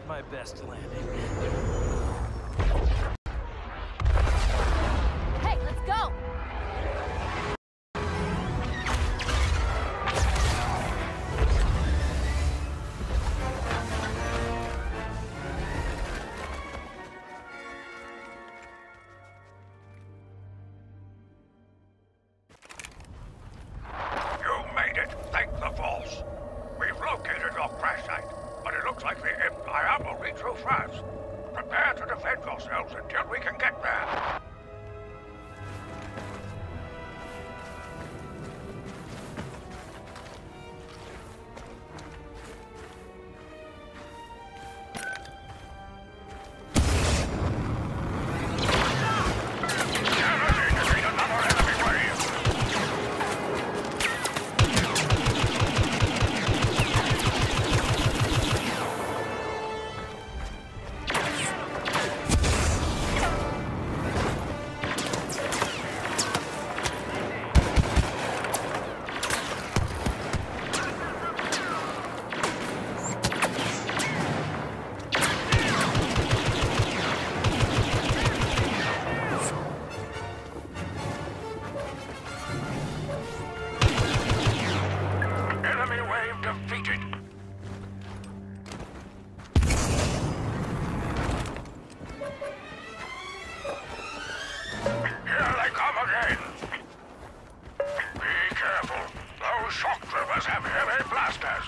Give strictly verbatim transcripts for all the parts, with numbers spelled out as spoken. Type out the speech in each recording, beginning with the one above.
my best landing. Hey, let's go! You made it, thank the Force. We've located your crash site, but it looks like the Empire will reach through France. Prepare to defend yourselves until we can get there. Defeated. Here they come again. Be careful. Those shock troopers have heavy blasters.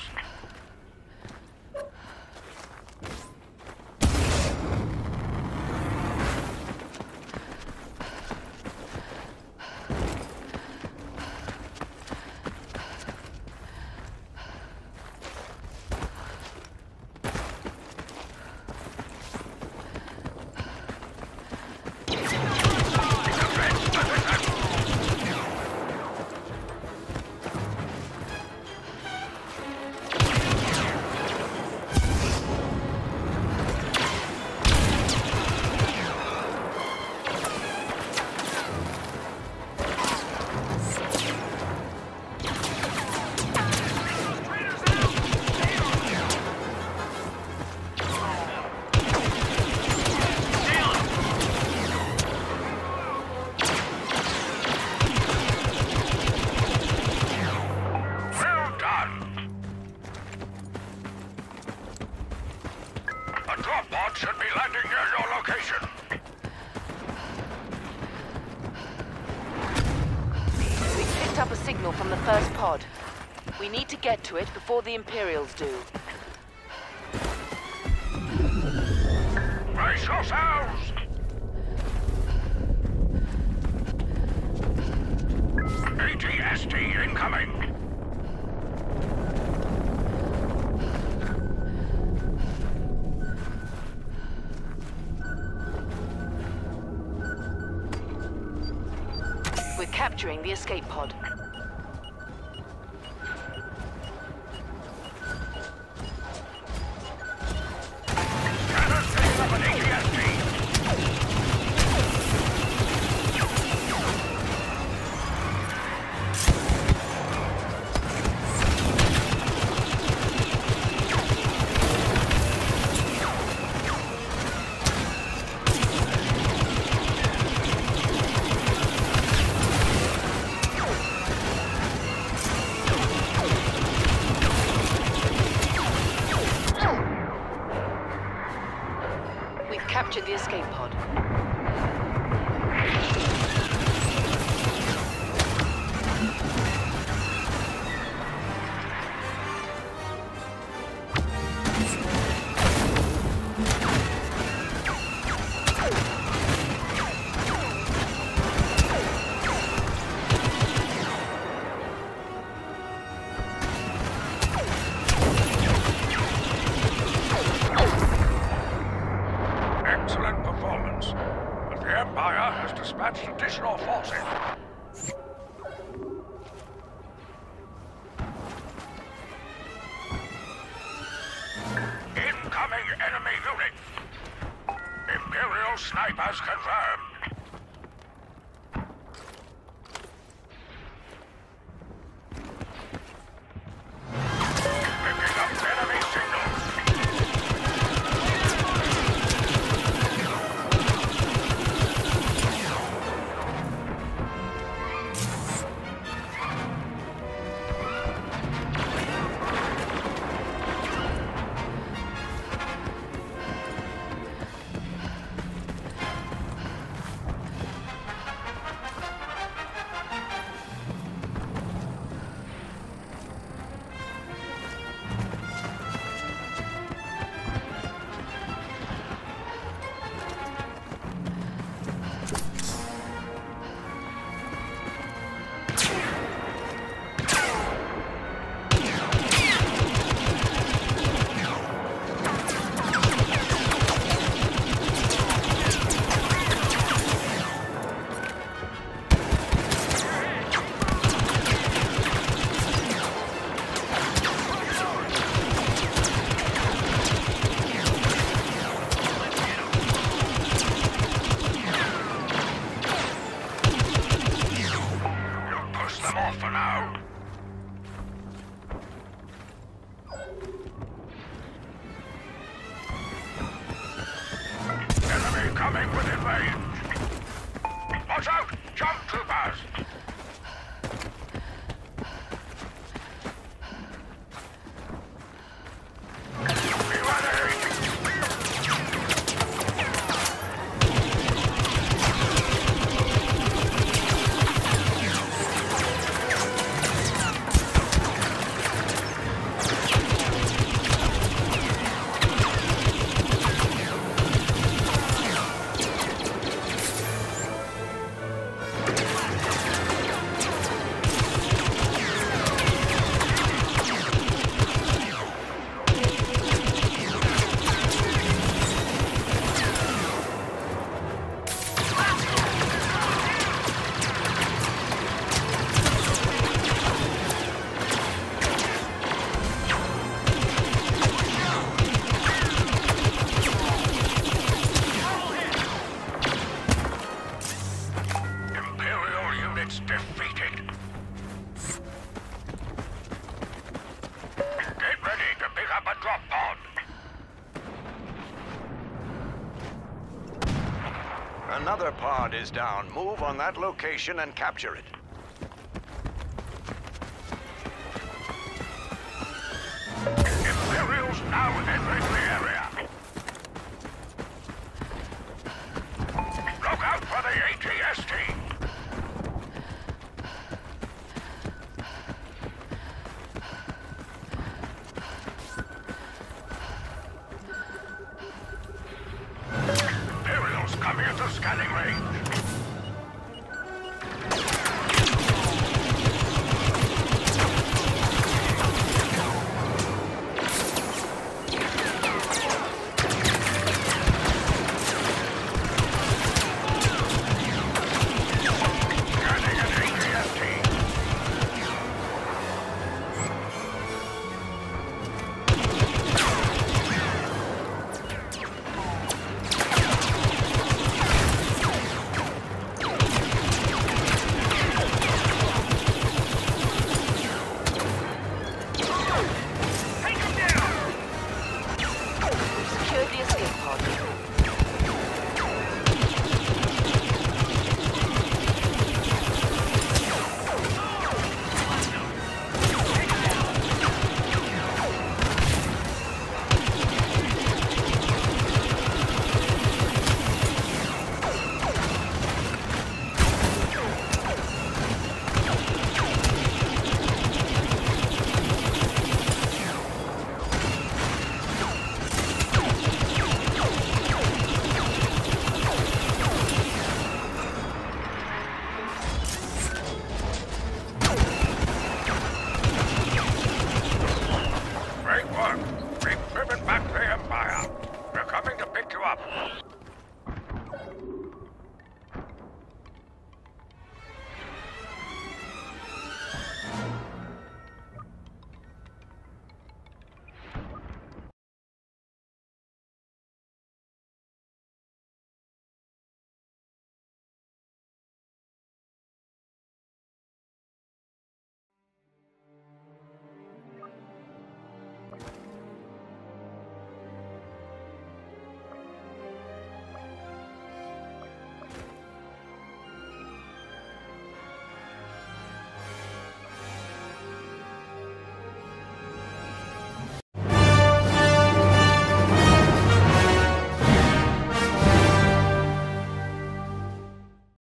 Should be landing near your location. We picked up a signal from the first pod. We need to get to it before the Imperials do. Brace yourselves! A T S T incoming! We're capturing the escape pod. Cannons picking up an A T S T! Capture the escape pod. Excellent performance, but the Empire has dispatched additional forces. Incoming enemy unit! Imperial snipers confirmed. Picking up enemy signals. off for now. Enemy coming within range. Watch out! Jump troopers! Another pod is down. Move on that location and capture it. Imperials now entering the area. Look out for the A T S T.